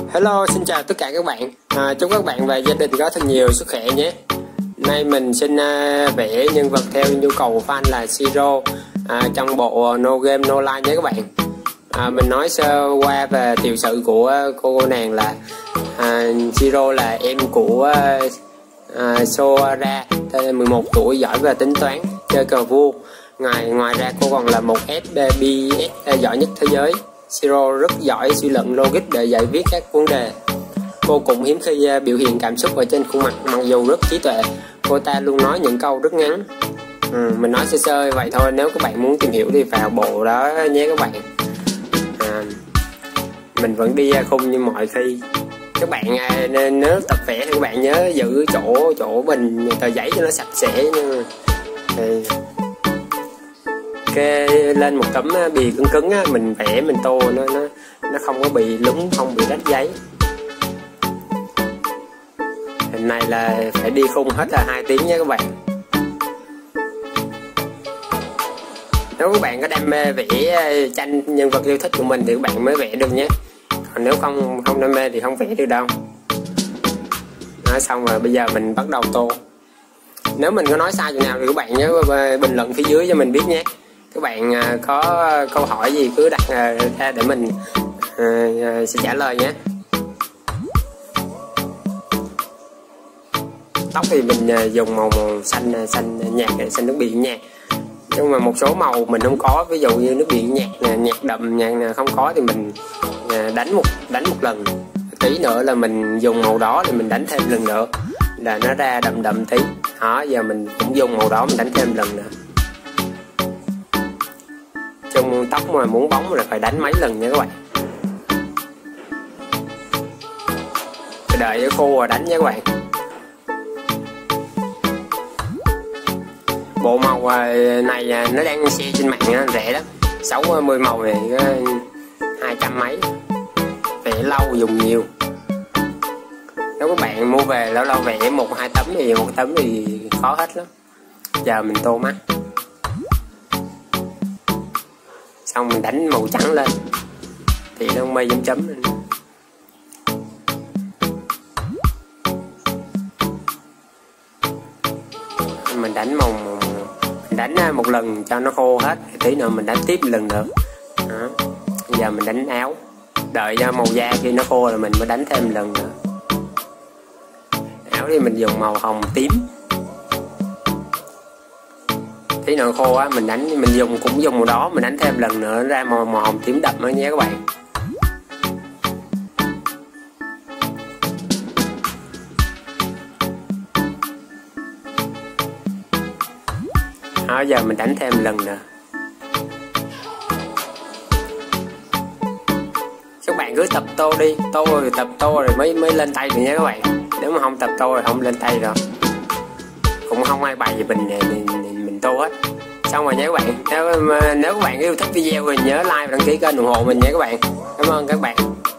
Hello, xin chào tất cả các bạn. Chúc các bạn và gia đình có thật nhiều sức khỏe nhé. Nay mình xin vẽ nhân vật theo nhu cầu của fan là Siro trong bộ No Game No Life nhé các bạn. Mình nói sơ qua về tiểu sử của cô nàng là Siro là em của Sora, 11 tuổi, giỏi về tính toán, chơi cờ vua. Ngoài ra cô còn là một FPS giỏi nhất thế giới. Siro rất giỏi suy luận logic để giải quyết các vấn đề. Cô cũng hiếm khi biểu hiện cảm xúc ở trên khuôn mặt, mặc dù rất trí tuệ. Cô ta luôn nói những câu rất ngắn. Mình nói sơ sơ vậy thôi, nếu các bạn muốn tìm hiểu thì vào bộ đó nhé các bạn. Mình vẫn đi khung như mọi khi. Các bạn nếu tập vẽ thì các bạn nhớ giữ chỗ bình tờ giấy cho nó sạch sẽ nha. Lên một tấm bì cứng á, mình vẽ mình tô nó không có bị lúng, không bị rách giấy. Hình này là phải đi khung hết là 2 tiếng nha các bạn. Nếu các bạn có đam mê vẽ tranh nhân vật yêu thích của mình thì các bạn mới vẽ được nhé. Còn nếu không đam mê thì không vẽ được đâu. Nói xong rồi bây giờ mình bắt đầu tô. Nếu mình có nói sai chỗ nào thì các bạn nhớ bình luận phía dưới cho mình biết nhé. Các bạn có câu hỏi gì cứ đặt ra để mình sẽ trả lời nhé. Tóc thì mình dùng màu xanh nhạt, xanh nước biển nhạt. Nhưng mà một số màu mình không có, ví dụ như nước biển nhạt, nhạt đậm, nhạt không có thì mình đánh một lần. Tí nữa là mình dùng màu đó thì mình đánh thêm lần nữa là nó ra đậm tí. Đó, giờ mình cũng dùng màu đó mình đánh thêm lần nữa. Trong tóc mà muốn bóng là phải đánh mấy lần nha các bạn. Phải đợi cho khô rồi đánh nha các bạn. Bộ màu này nó đang xe trên mạng rẻ lắm, 60 màu này 200 mấy. Vẽ lâu dùng nhiều. Nếu các bạn mua về lâu vẽ 1-2 tấm thì một tấm thì khó hết lắm. Giờ mình tô mắt. Xong mình đánh màu trắng lên thì nó mây chấm lên. Mình đánh một lần cho nó khô hết, tí nữa mình đánh tiếp lần nữa. Đó. Giờ mình đánh áo, đợi cho màu da khi nó khô rồi mình mới đánh thêm lần nữa. Áo thì mình dùng màu hồng tím. Tí nữa khô á mình cũng dùng màu đó, mình đánh thêm lần nữa ra màu hồng tím đậm đó nhé các bạn. Đó, giờ mình đánh thêm lần nữa. Các bạn cứ tập tô đi, tập tô rồi mới lên tay được nha các bạn. Nếu mà không tập tô rồi không lên tay rồi. Cũng không ai bày gì mình tô hết. Xong rồi nha các bạn. Nếu các bạn yêu thích video thì nhớ like và đăng ký kênh ủng hộ mình nha các bạn. Cảm ơn các bạn.